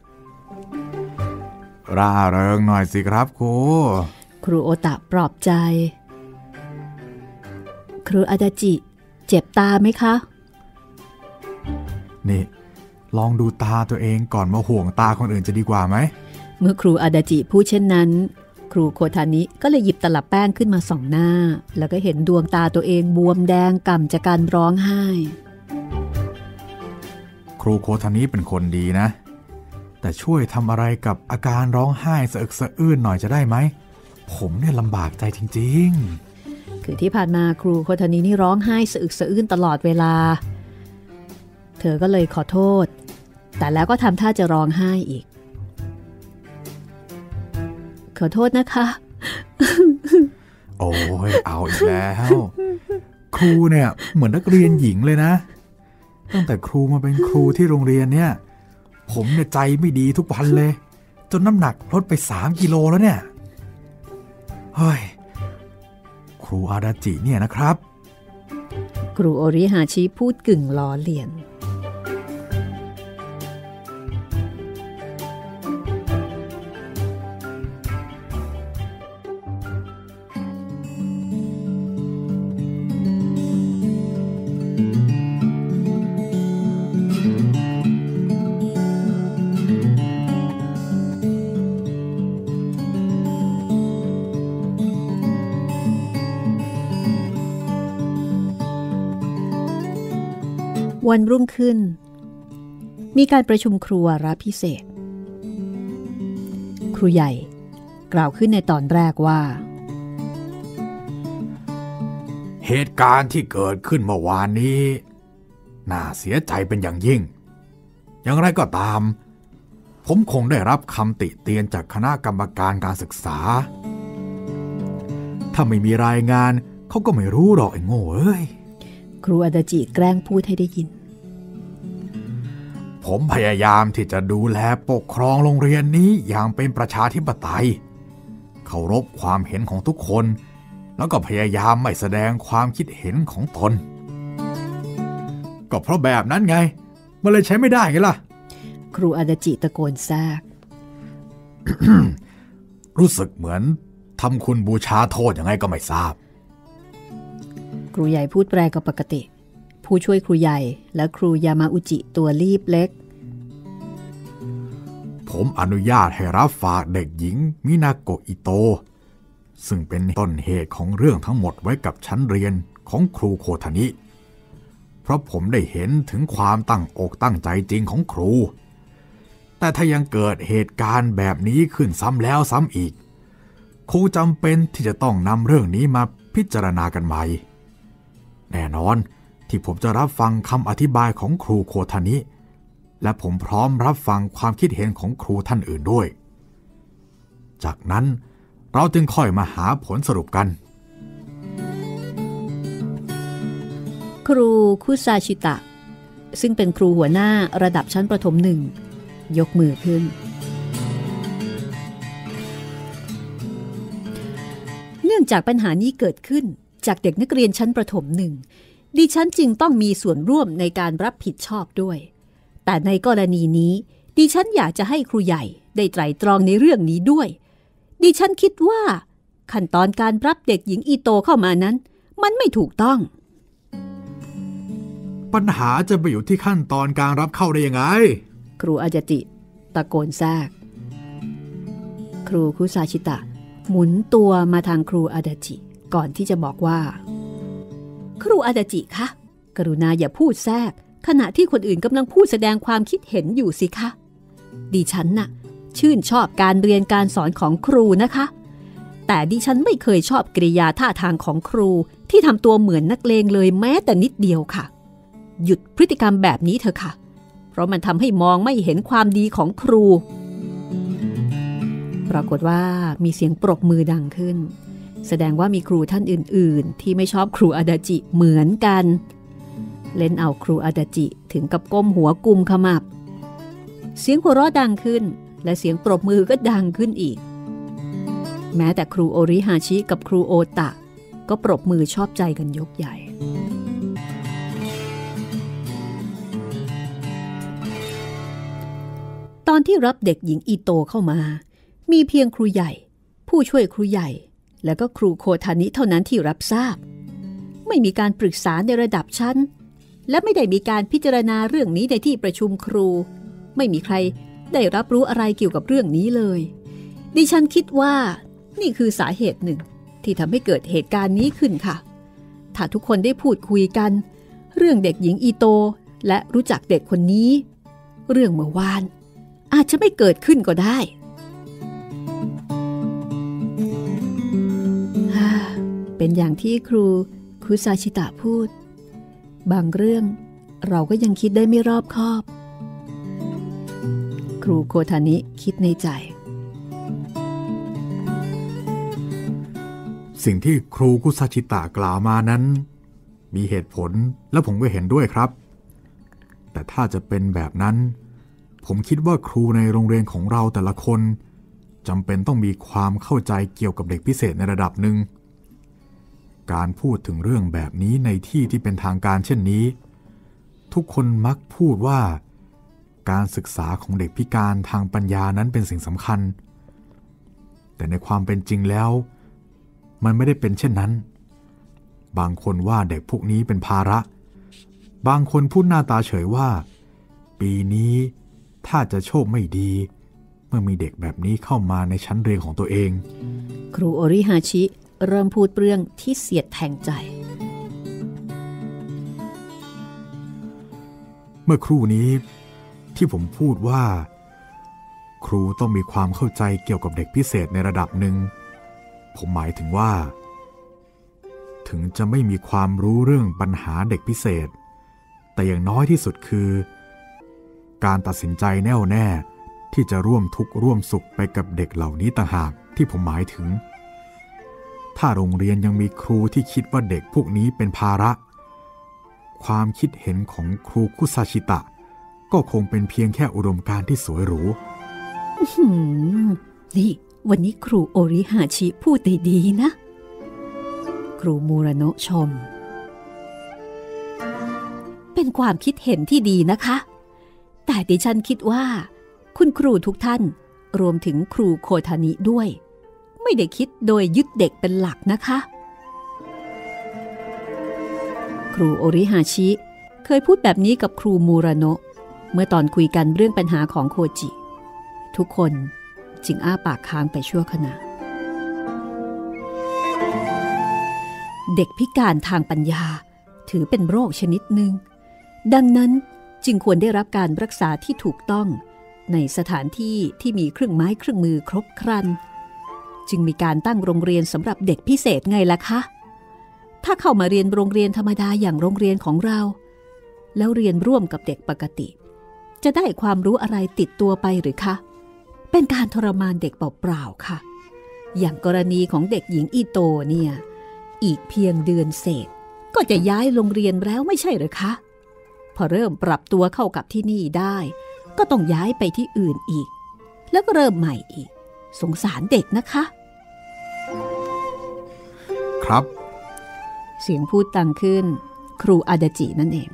ร่าเริงหน่อยสิครับครูโอตะปลอบใจครูอาดาจิเจ็บตาไหมคะนี่ลองดูตาตัวเองก่อนมาห่วงตาคนอื่นจะดีกว่าไหมเมื่อครูอาดาจิพูดเช่นนั้นครูโคทานิก็เลยหยิบตลับแป้งขึ้นมาส่องหน้าแล้วก็เห็นดวงตาตัวเองบวมแดงก่ำจากการร้องไห้ครูโคทานิเป็นคนดีนะแต่ช่วยทำอะไรกับอาการร้องไห้สะอึกสะอื้นหน่อยจะได้ไหมผมเนี่ยลำบากใจจริงๆคือที่ผ่านมาครูโคทานินี่ร้องไห้สะอึกสะอื้นตลอดเวลาเธอก็เลยขอโทษแต่แล้วก็ทำท่าจะร้องไห้อีกขอโทษนะคะโอ้ยเอาอีกแล้วครูเนี่ยเหมือนนักเรียนหญิงเลยนะตั้งแต่ครูมาเป็นครูที่โรงเรียนเนี่ยผมเนี่ยใจไม่ดีทุกวันเลยจนน้ำหนักลดไป3 กิโลแล้วเนี่ยเฮ้ยครูอาดาจิเนี่ยนะครับครูโอริฮาชิพูดกึ่งล้อเลียนวันรุ่งขึ้นมีการประชุมครูวาระพิเศษครูใหญ่กล่าวขึ้นในตอนแรกว่าเหตุการณ์ที่เกิดขึ้นเมื่อวานนี้น่าเสียใจเป็นอย่างยิ่งอย่างไรก็ตามผมคงได้รับคำติเตียนจากคณะกรรมการการศึกษาถ้าไม่มีรายงานเขาก็ไม่รู้หรอกไอ้โง่เอ้ยครูอาดาจิแกล้งพูดให้ได้ยินผมพยายามที่จะดูแลปกครองโรงเรียนนี้อย่างเป็นประชาธิปไตยเคารพความเห็นของทุกคนแล้วก็พยายามไม่แสดงความคิดเห็นของตนก็เพราะแบบนั้นไงมันเลยใช้ไม่ได้ไงล่ะครูอาดาจิตะโกนแทรกรู้สึกเหมือนทำคุณบูชาโทษยังไงก็ไม่ทราบครูใหญ่พูดแปลกับปกติผู้ช่วยครูใหญ่และครูยามาอุจิตัวรีบเล็กผมอนุญาตให้รับฝากเด็กหญิงมินาโกะอิโตะซึ่งเป็นต้นเหตุของเรื่องทั้งหมดไว้กับชั้นเรียนของครูโคทานิเพราะผมได้เห็นถึงความตั้งอกตั้งใจจริงของครูแต่ถ้ายังเกิดเหตุการณ์แบบนี้ขึ้นซ้ำแล้วซ้ำอีกครูจำเป็นที่จะต้องนำเรื่องนี้มาพิจารณากันใหม่แน่นอนที่ผมจะรับฟังคำอธิบายของครูโคทานิและผมพร้อมรับฟังความคิดเห็นของครูท่านอื่นด้วยจากนั้นเราจึงค่อยมาหาผลสรุปกันครูคุซาชิตะซึ่งเป็นครูหัวหน้าระดับชั้นประถม1ยกมือขึ้นเนื่องจากปัญหานี้เกิดขึ้นจากเด็กนักเรียนชั้นประถม1ดิฉันจึงต้องมีส่วนร่วมในการรับผิดชอบด้วยแต่ในกรณีนี้ดิฉันอยากจะให้ครูใหญ่ได้ไตร่ตรองในเรื่องนี้ด้วยดิฉันคิดว่าขั้นตอนการรับเด็กหญิงอิโตะเข้ามานั้นมันไม่ถูกต้องปัญหาจะไปอยู่ที่ขั้นตอนการรับเข้าได้ยังไงครูอาจติตะโกนแทรกครูคุซาชิตะหมุนตัวมาทางครูอาดาจิก่อนที่จะบอกว่าครูอาดาจิคะกรุณาอย่าพูดแทรกขณะที่คนอื่นกำลังพูดแสดงความคิดเห็นอยู่สิคะดิฉันน่ะชื่นชอบการเรียนการสอนของครูนะคะแต่ดิฉันไม่เคยชอบกริยาท่าทางของครูที่ทำตัวเหมือนนักเลงเลยแม้แต่นิดเดียวค่ะหยุดพฤติกรรมแบบนี้เถอะค่ะเพราะมันทำให้มองไม่เห็นความดีของครูรากฏว่ามีเสียงปรบมือดังขึ้นแสดงว่ามีครูท่านอื่นๆที่ไม่ชอบครูอาดาจิเหมือนกันเล่นเอาครูอาดาจิถึงกับก้มหัวกุมขมับเสียงหัวเราะดังขึ้นและเสียงปรบมือก็ดังขึ้นอีกแม้แต่ครูโอริฮาชิกับครูโอตะก็ปรบมือชอบใจกันยกใหญ่ตอนที่รับเด็กหญิงอิโตเข้ามามีเพียงครูใหญ่ผู้ช่วยครูใหญ่และก็ครูโคทานิเท่านั้นที่รับทราบไม่มีการปรึกษาในระดับชั้นและไม่ได้มีการพิจารณาเรื่องนี้ในที่ประชุมครูไม่มีใครได้รับรู้อะไรเกี่ยวกับเรื่องนี้เลยดิฉันคิดว่านี่คือสาเหตุหนึ่งที่ทำให้เกิดเหตุการณ์นี้ขึ้นค่ะถ้าทุกคนได้พูดคุยกันเรื่องเด็กหญิงอิโตและรู้จักเด็กคนนี้เรื่องเมื่อวานอาจจะไม่เกิดขึ้นก็ได้เป็นอย่างที่ครูคุซาชิตะพูดบางเรื่องเราก็ยังคิดได้ไม่รอบคอบครูโคทานิคิดในใจสิ่งที่ครูคุซาชิตะกล่าวมานั้นมีเหตุผลและผมก็เห็นด้วยครับแต่ถ้าจะเป็นแบบนั้นผมคิดว่าครูในโรงเรียนของเราแต่ละคนจำเป็นต้องมีความเข้าใจเกี่ยวกับเด็กพิเศษในระดับหนึ่งการพูดถึงเรื่องแบบนี้ในที่ที่เป็นทางการเช่นนี้ทุกคนมักพูดว่าการศึกษาของเด็กพิการทางปัญญานั้นเป็นสิ่งสำคัญแต่ในความเป็นจริงแล้วมันไม่ได้เป็นเช่นนั้นบางคนว่าเด็กพวกนี้เป็นภาระบางคนพูดหน้าตาเฉยว่าปีนี้ถ้าจะโชคไม่ดีเมื่อมีเด็กแบบนี้เข้ามาในชั้นเรียนของตัวเองครูโอริฮาชิเริ่มพูดเรื่องที่เสียดแทงใจเมื่อครู่นี้ที่ผมพูดว่าครูต้องมีความเข้าใจเกี่ยวกับเด็กพิเศษในระดับหนึ่งผมหมายถึงว่าถึงจะไม่มีความรู้เรื่องปัญหาเด็กพิเศษแต่อย่างน้อยที่สุดคือการตัดสินใจแน่วแน่ที่จะร่วมทุกข์ร่วมสุขไปกับเด็กเหล่านี้ต่างหากที่ผมหมายถึงถ้าโรงเรียนยังมีครูที่คิดว่าเด็กพวกนี้เป็นภาระความคิดเห็นของครูคุซาชิตะก็คงเป็นเพียงแค่อุดมการณ์ที่สวยหรูนี่วันนี้ครูโอริฮาชิพูดได้ดีนะครูมูราโนะชมเป็นความคิดเห็นที่ดีนะคะแต่ดิฉันคิดว่าคุณครูทุกท่านรวมถึงครูโคทานิด้วยไม่ได้คิดโดยยึดเด็กเป็นหลักนะคะครูโอริฮาชิเคยพูดแบบนี้กับครูมูราโนะเมื่อตอนคุยกันเรื่องปัญหาของโคจิทุกคนจึงอ้าปากค้างไปชั่วขณะเด็กพิการทางปัญญาถือเป็นโรคชนิดหนึ่งดังนั้นจึงควรได้รับการรักษาที่ถูกต้องในสถานที่ที่มีเครื่องไม้เครื่องมือครบครันจึงมีการตั้งโรงเรียนสำหรับเด็กพิเศษไงล่ะคะถ้าเข้ามาเรียนโรงเรียนธรรมดาอย่างโรงเรียนของเราแล้วเรียนร่วมกับเด็กปกติจะได้ความรู้อะไรติดตัวไปหรือคะเป็นการทรมานเด็กเปล่าๆค่ะอย่างกรณีของเด็กหญิงอิโตเนี่ยอีกเพียงเดือนเศษก็จะย้ายโรงเรียนแล้วไม่ใช่หรือคะพอเริ่มปรับตัวเข้ากับที่นี่ได้ก็ต้องย้ายไปที่อื่นอีกแล้วก็เริ่มใหม่อีกสงสารเด็กนะคะครับเสียงพูดดังขึ้นครูอาดาจินั่นเอง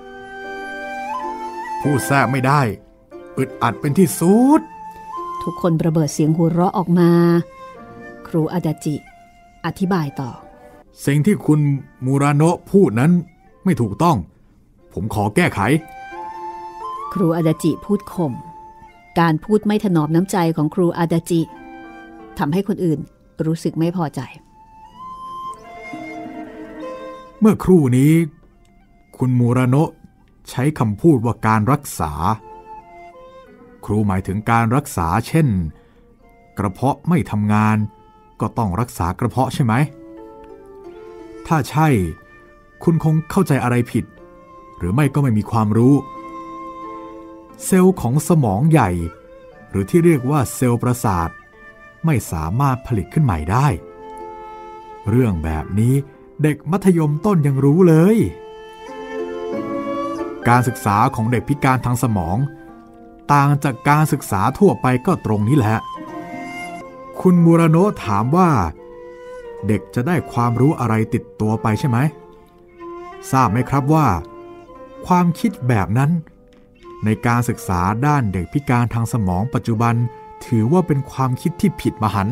พูดแทรกไม่ได้อึดอัดเป็นที่สุดทุกคนระเบิดเสียงหัวเราะออกมาครูอาดาจิอธิบายต่อสิ่งที่คุณมูราโนะพูดนั้นไม่ถูกต้องผมขอแก้ไขครูอาดาจิพูดข่มการพูดไม่ถนอมน้ำใจของครูอาดาจิทำให้คนอื่นรู้สึกไม่พอใจเมื่อครู่นี้คุณมูราโนะใช้คำพูดว่าการรักษาครูหมายถึงการรักษาเช่นกระเพาะไม่ทำงานก็ต้องรักษากระเพาะใช่ไหมถ้าใช่คุณคงเข้าใจอะไรผิดหรือไม่ก็ไม่มีความรู้เซลล์ของสมองใหญ่หรือที่เรียกว่าเซลล์ประสาทไม่สามารถผลิตขึ้นใหม่ได้เรื่องแบบนี้เด็กมัธยมต้นยังรู้เลยการศึกษาของเด็กพิการทางสมองต่างจากการศึกษาทั่วไปก็ตรงนี้แหละคุณมูราโนะถามว่าเด็กจะได้ความรู้อะไรติดตัวไปใช่ไหมทราบไหมครับว่าความคิดแบบนั้นในการศึกษาด้านเด็กพิการทางสมองปัจจุบันถือว่าเป็นความคิดที่ผิดมหันต์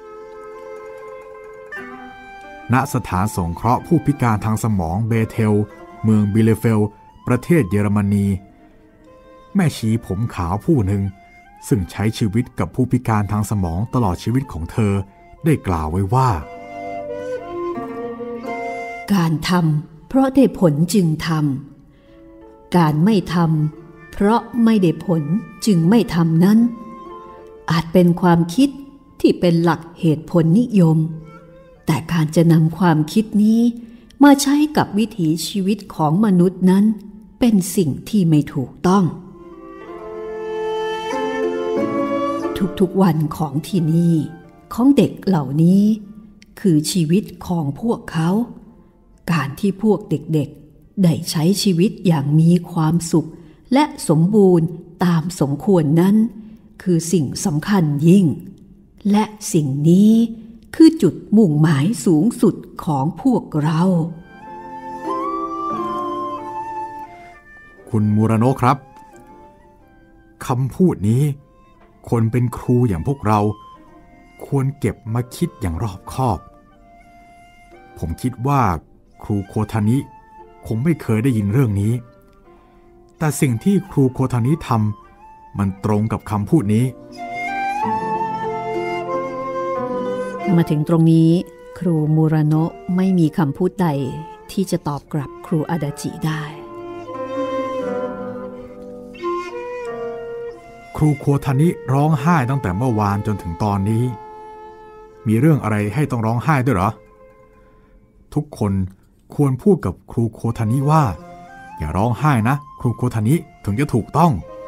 ณสถานสงเคราะห์ผู้พิการทางสมองเบเทลเมืองบิเลเฟลประเทศเยอรมนีแม่ชีผมขาวผู้หนึ่งซึ่งใช้ชีวิตกับผู้พิการทางสมองตลอดชีวิตของเธอได้กล่าวไว้ว่าการทำเพราะได้ผลจึงทำการไม่ทำเพราะไม่ได้ผลจึงไม่ทำนั้นอาจเป็นความคิดที่เป็นหลักเหตุผลนิยมแต่การจะนำความคิดนี้มาใช้กับวิถีชีวิตของมนุษย์นั้นเป็นสิ่งที่ไม่ถูกต้องทุกๆวันของที่นี่ของเด็กเหล่านี้คือชีวิตของพวกเขาการที่พวกเด็กๆได้ใช้ชีวิตอย่างมีความสุขและสมบูรณ์ตามสมควรนั้นคือสิ่งสำคัญยิ่งและสิ่งนี้คือจุดมุ่งหมายสูงสุดของพวกเราคุณมูราโนะครับคำพูดนี้คนเป็นครูอย่างพวกเราควรเก็บมาคิดอย่างรอบคอบผมคิดว่าครูโคทานิคงไม่เคยได้ยินเรื่องนี้แต่สิ่งที่ครูโคทานิทำมันตรงกับคำพูดนี้มาถึงตรงนี้ครูมูราโนะไม่มีคำพูดใดที่จะตอบกลับครูอาดาจิได้ครูโคทานิร้องไห้ตั้งแต่เมื่อวานจนถึงตอนนี้มีเรื่องอะไรให้ต้องร้องไห้ด้วยเหรอทุกคนควรพูดกับครูโคทานิว่าอย่าร้องไห้นะครูโคทานิถึงจะถูกต้อง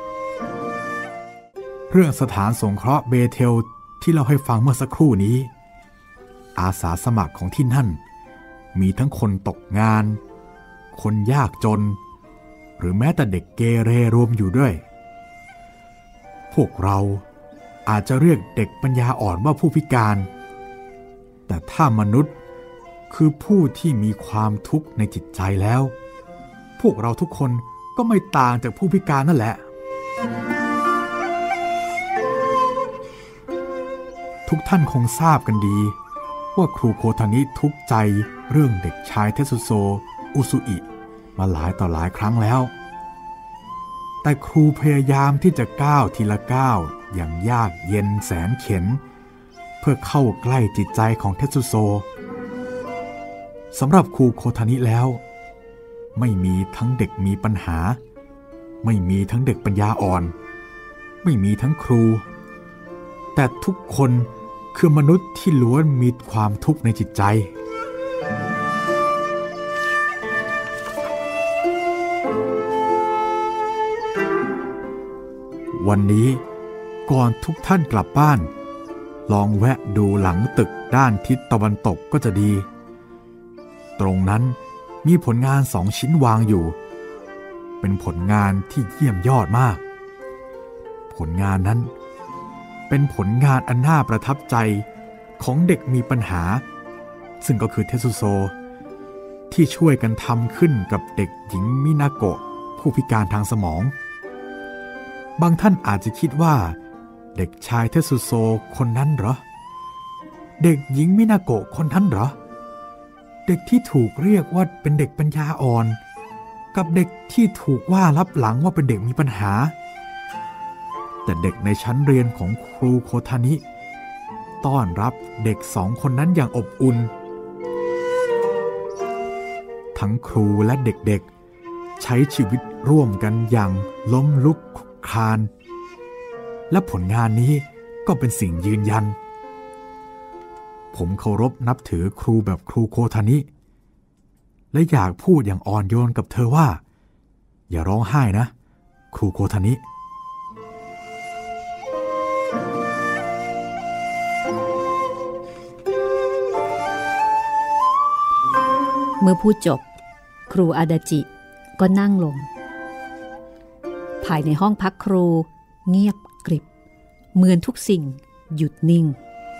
เรื่องสถานสงเคราะห์เบเทลที่เราให้ฟังเมื่อสักครู่นี้อาสาสมัครของที่นั่นมีทั้งคนตกงานคนยากจนหรือแม้แต่เด็กเกเรรวมอยู่ด้วยพวกเราอาจจะเรียกเด็กปัญญาอ่อนว่าผู้พิการแต่ถ้ามนุษย์คือผู้ที่มีความทุกข์ในจิตใจแล้วพวกเราทุกคนก็ไม่ต่างจากผู้พิการนั่นแหละทุกท่านคงทราบกันดีว่าครูโคทานิทุกข์ใจเรื่องเด็กชายเทสุโซอุซุอิมาหลายต่อหลายครั้งแล้วแต่ครูพยายามที่จะก้าวทีละก้าวอย่างยากเย็นแสนเข็ญเพื่อเข้าใกล้จิตใจของเทสุโซสำหรับครูโคทานิแล้วไม่มีทั้งเด็กมีปัญหาไม่มีทั้งเด็กปัญญาอ่อนไม่มีทั้งครูแต่ทุกคนคือมนุษย์ที่ล้วนมีความทุกข์ในจิตใจวันนี้ก่อนทุกท่านกลับบ้านลองแวะดูหลังตึกด้านทิศตะวันตกก็จะดีตรงนั้นมีผลงาน2 ชิ้นวางอยู่เป็นผลงานที่เยี่ยมยอดมากผลงานนั้นเป็นผลงานอันน่าประทับใจของเด็กมีปัญหาซึ่งก็คือเทสุโซที่ช่วยกันทำขึ้นกับเด็กหญิงมินาโกะผู้พิการทางสมองบางท่านอาจจะคิดว่าเด็กชายเทสุโซคนนั้นเหรอเด็กหญิงมินาโกะคนนั้นเหรอเด็กที่ถูกเรียกว่าเป็นเด็กปัญญาอ่อนกับเด็กที่ถูกว่าลับหลังว่าเป็นเด็กมีปัญหาแต่เด็กในชั้นเรียนของครูโคทานิต้อนรับเด็ก2 คนนั้นอย่างอบอุ่นทั้งครูและเด็กๆใช้ชีวิตร่วมกันอย่างล้มลุกคลุกคลานและผลงานนี้ก็เป็นสิ่งยืนยันผมเคารพนับถือครูแบบครูโคทานิและอยากพูดอย่างอ่อนโยนกับเธอว่าอย่าร้องไห้นะครูโคทานิเมื่อพูดจบครูอาดาจิก็นั่งลงภายในห้องพักครูเงียบกริบเหมือนทุกสิ่งหยุดนิ่ง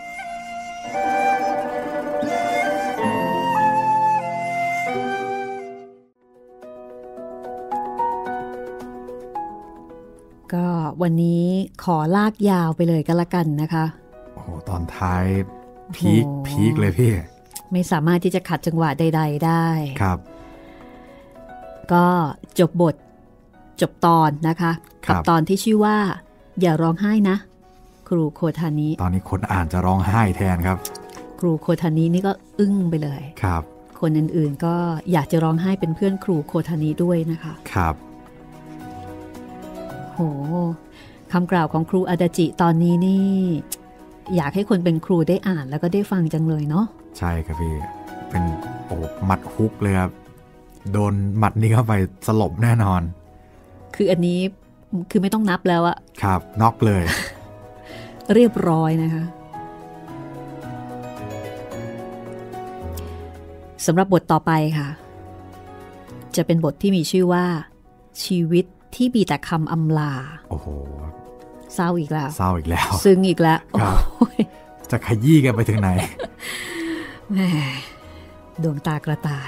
ก็วันนี้ขอลากยาวไปเลยก็แล้วกันนะคะโอ้โหตอนท้ายพีคเลยพี่ไม่สามารถที่จะขัดจังหวะใดๆได้ครับก็จบบทจบตอนนะคะกับตอนที่ชื่อว่าอย่าร้องไห้นะครูโคทานิตอนนี้คนอ่านจะร้องไห้แทนครับครูโคทานินี่ก็อึ้งไปเลยครับคนอื่นๆก็อยากจะร้องไห้เป็นเพื่อนครูโคทานิด้วยนะคะครับโหคำกล่าวของครูอาดาจิตอนนี้นี่อยากให้คนเป็นครูได้อ่านแล้วก็ได้ฟังจังเลยเนาะใช่ครับพี่เป็นหมัดฮุกเลยครับโดนหมัดนี้เข้าไปสลบแน่นอนคืออันนี้คือไม่ต้องนับแล้วอะครับน็อกเลยเรียบร้อยนะคะสำหรับบทต่อไปค่ะจะเป็นบทที่มีชื่อว่าชีวิตที่มีแต่คำอำลาโอ้โหเศร้าอีกแล้วซึ้งอีกแล้วจะขยี้กันไปถึงไหนแหมดวงตากระต่าย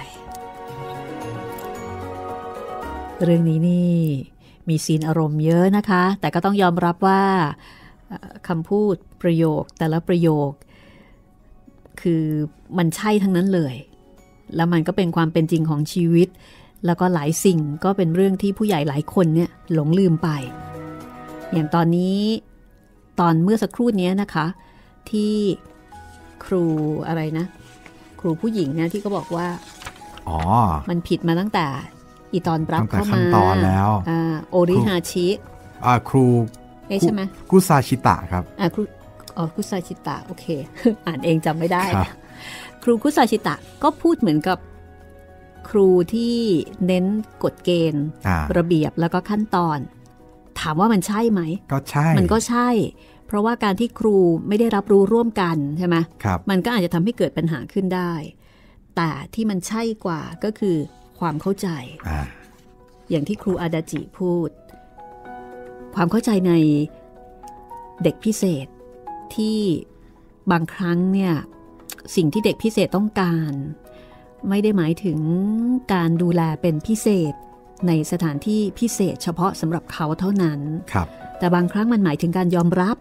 เรื่องนี้นี่มีซีนอารมณ์เยอะนะคะแต่ก็ต้องยอมรับว่าคำพูดประโยคแต่ละประโยคคือมันใช่ทั้งนั้นเลยแล้วมันก็เป็นความเป็นจริงของชีวิตแล้วก็หลายสิ่งก็เป็นเรื่องที่ผู้ใหญ่หลายคนเนี่ยหลงลืมไปอย่างตอนนี้ตอนเมื่อสักครู่นี้นะคะที่ครูอะไรนะครูผู้หญิงเนี่ยที่เขาบอกว่ามันผิดมาตั้งแต่อีตอนรับเข้ามาตอนแล้วโอริฮาชิครูใช่ไหมกุซาชิตะครับครูกุซาชิตะโอเค อ่านเองจำไม่ได้ครูกุซาชิตะก็พูดเหมือนกับครูที่เน้นกฎเกณฑ์ระเบียบแล้วก็ขั้นตอนถามว่ามันใช่ไหมก็ใช่มันก็ใช่เพราะว่าการที่ครูไม่ได้รับรู้ร่วมกันใช่ไหมครับมันก็อาจจะทำให้เกิดปัญหาขึ้นได้แต่ที่มันใช่กว่าก็คือความเข้าใจอย่างที่ครูอาดาจิพูดความเข้าใจในเด็กพิเศษที่บางครั้งเนี่ยสิ่งที่เด็กพิเศษต้องการไม่ได้หมายถึงการดูแลเป็นพิเศษในสถานที่พิเศษเฉพาะสำหรับเขาเท่านั้นแต่บางครั้งมันหมายถึงการยอมรับ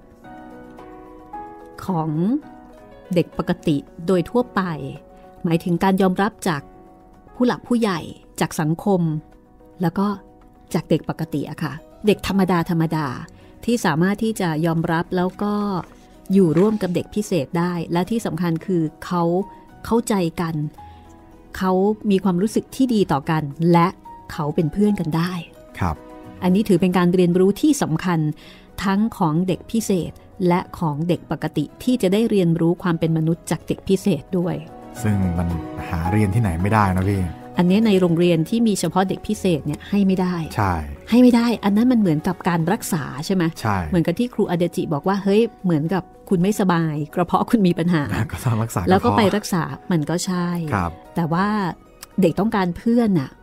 ของเด็กปกติโดยทั่วไปหมายถึงการยอมรับจากผู้หลักผู้ใหญ่จากสังคมแล้วก็จากเด็กปกติอะค่ะเด็กธรรมดาที่สามารถที่จะยอมรับแล้วก็อยู่ร่วมกับเด็กพิเศษได้และที่สำคัญคือเขาเข้าใจกันเขามีความรู้สึกที่ดีต่อกันและเขาเป็นเพื่อนกันได้ครับอันนี้ถือเป็นการเรียนรู้ที่สำคัญทั้งของเด็กพิเศษและของเด็กปกติที่จะได้เรียนรู้ความเป็นมนุษย์จากเด็กพิเศษด้วยซึ่งมันหาเรียนที่ไหนไม่ได้นะพี่อันนี้ในโรงเรียนที่มีเฉพาะเด็กพิเศษเนี่ยให้ไม่ได้ใช่ให้ไม่ได้อันนั้นมันเหมือนกับการรักษาใช่ไหมใช่เหมือนกับที่ครูอาดาจิบอกว่าเฮ้ยเหมือนกับคุณไม่สบายกระเพาะคุณมีปัญหาก็ต้องรักษาแล้วก็ไปรักษามันก็ใช่แต่ว่าเด็กต้องการเพื่อนน่ะ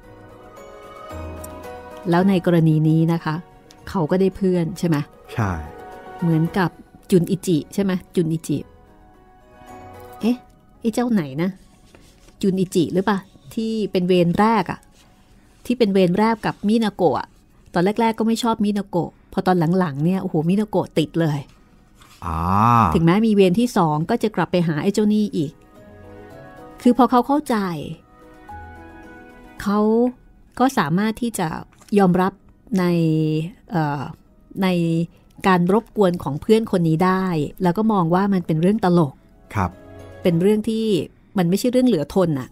แล้วในกรณีนี้นะคะเขาก็ได้เพื่อนใช่ไหมใช่เหมือนกับจุนอิจิใช่ไหมจุนอิจิไอ้เจ้าไหนนะจุนอิจิหรือเปล่าที่เป็นเวรแรกอะที่เป็นเวรแรกกับมินาโกะตอนแรกๆก็ไม่ชอบมินาโกะพอตอนหลังๆเนี่ยโอ้โหมินาโกะติดเลยถึงแม้มีเวรที่2ก็จะกลับไปหาไอ้เจ้านี่อีกคือพอเขาเข้าใจเขาก็สามารถที่จะยอมรับในการรบกวนของเพื่อนคนนี้ได้แล้วก็มองว่ามันเป็นเรื่องตลกครับเป็นเรื่องที่มันไม่ใช่เรื่องเหลือทนอ่ะ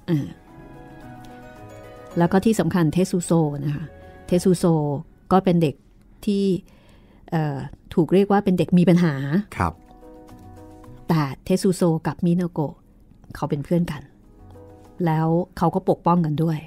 แล้วก็ที่สำคัญเทสุโซนะคะเทสุโซก็เป็นเด็กที่ถูกเรียกว่าเป็นเด็กมีปัญหาครับแต่เทสุโซกับมินาโกะเขาเป็นเพื่อนกันแล้วเขาก็ปกป้องกันด้วย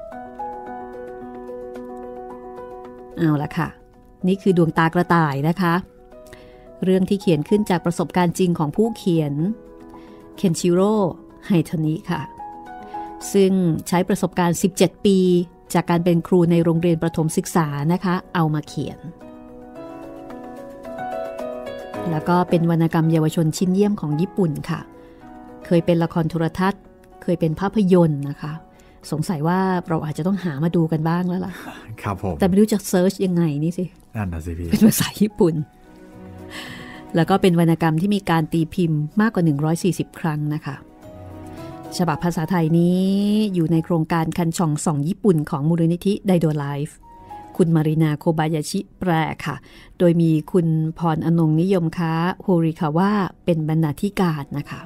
เอาละค่ะนี่คือดวงตากระต่ายนะคะเรื่องที่เขียนขึ้นจากประสบการณ์จริงของผู้เขียนเคนชิโร่ไฮทานิค่ะซึ่งใช้ประสบการณ์17ปีจากการเป็นครูในโรงเรียนประถมศึกษานะคะเอามาเขียนแล้วก็เป็นวรรณกรรมเยาวชนชิ้นเยี่ยมของญี่ปุ่นค่ะเคยเป็นละครโทรทัศน์เคยเป็นภาพยนตร์นะคะสงสัยว่าเราอาจจะต้องหามาดูกันบ้างแล้วล่ะครับผมแต่ไม่รู้จะเซิร์ชยังไงนี่สินั่นน่ะสิพี่เป็นภาษาญี่ปุ่นแล้วก็เป็นวรรณกรรมที่มีการตีพิมพ์มากกว่า140ครั้งนะคะฉบับภาษาไทยนี้อยู่ในโครงการคันช่องส่องญี่ปุ่นของมูลนิธิไดโดไลฟ์คุณมารินาโคบายาชิแปลค่ะโดยมีคุณพรอนงนิยมค้าโฮริคาวะเป็นบรรณาธิการนะคะ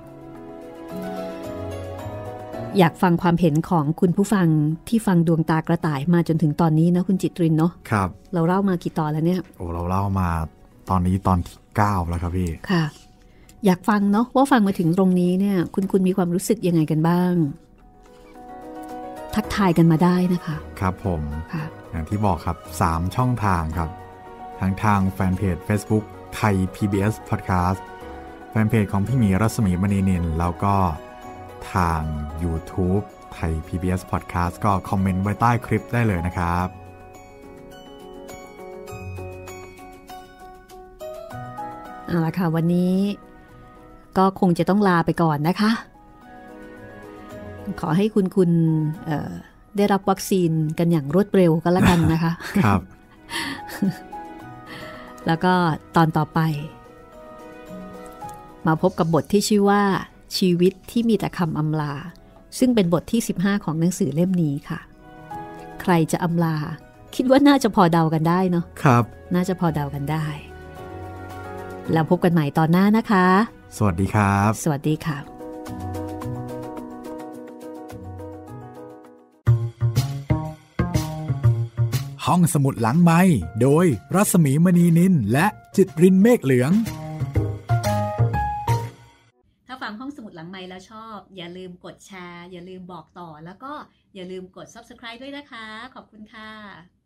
อยากฟังความเห็นของคุณผู้ฟังที่ฟังดวงตากระต่ายมาจนถึงตอนนี้นะคุณจิตรินเนาะครับเราเล่ามากี่ตอนแล้วเนี่ยโอ้เราเล่ามาตอนนี้ตอนที่9แล้วครับพี่ค่ะอยากฟังเนาะว่าฟังมาถึงตรงนี้เนี่ยคุณมีความรู้สึกยังไงกันบ้างทักทายกันมาได้นะคะครับผมค่ะอย่างที่บอกครับ3ช่องทางครับทั้งทางแฟนเพจ Facebook ไทย PBS Podcast แฟนเพจของพี่หมีรัศมีมณีนินแล้วก็ทาง YouTube ไทย PBS Podcast ก็คอมเมนต์ไว้ใต้คลิปได้เลยนะครับเอาละค่ะวันนี้ก็คงจะต้องลาไปก่อนนะคะขอให้คุณได้รับวัคซีนกันอย่างรวดเร็วก็แล้วกันนะคะครับแล้วก็ตอนต่อไปมาพบกับบทที่ชื่อว่าชีวิตที่มีแต่คำอำลาซึ่งเป็นบทที่15ของหนังสือเล่มนี้ค่ะใครจะอำลาคิดว่าน่าจะพอเดากันได้เนาะครับน่าจะพอเดากันได้แล้วพบกันใหม่ตอนหน้านะคะสวัสดีครับสวัสดีค่ะห้องสมุดหลังไมค์โดยรัศมีมณีนินและจิตรินเมฆเหลืองถ้าฟังห้องสมุดหลังไมค์แล้วชอบอย่าลืมกดแชร์อย่าลืมบอกต่อแล้วก็อย่าลืมกด Subscribe ด้วยนะคะขอบคุณค่ะ